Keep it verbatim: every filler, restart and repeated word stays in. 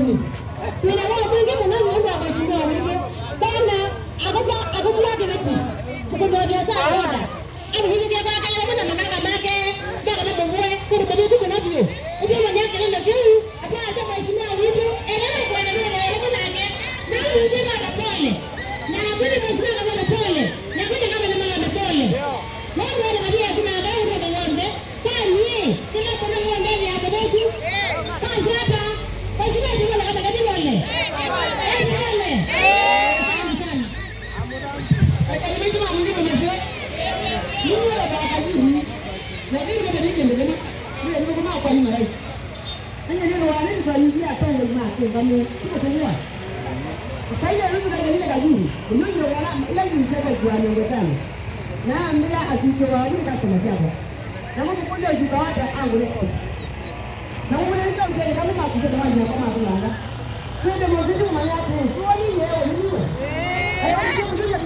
ni. Nina wao wengi mnaoenda mheshimiwa wewe. Bana akapa akapula kibeti. Kukondoa sana Rhoda. Ani hivi dia kwa kaya mbona mama make. Baka na mwe kwa bodi tu na bio. Ndio manyaka nenda juu. Hapa hata mheshimiwa wewe. Elewa kwa nini elewa nake. Na hivi na pole. Na kwani mheshimiwa kama pole. Na kwani kama na mama pole. Leo wale madia kina dawa ndio ngombe. Kani kila kuna ngombe ya bodu. Kani hapa. Mheshimiwa ndio kama kama ndio wale. Eh wale. Eh sana. Akali mtu mwingine mzee. Mungu anabakazuri. Na vile vile ndio ndio ndio ndio kama kwa nini rais. Hanya ndio wale ndio wanijia pale mako kama kiko tuwa. Sasa ile ndio ndio ile kazuri. Ndio ndio wala ile ndio msaka kwa nyongotano. Na ambia asitowaje kama jambo. Na Mungu kule usitawata angu leo. Na Mungu ndio ndio kama makuta kama ndio kama kulanga. Twende mzidi mayate. Swali leo ndio. Eh. Hayo ndio ndio.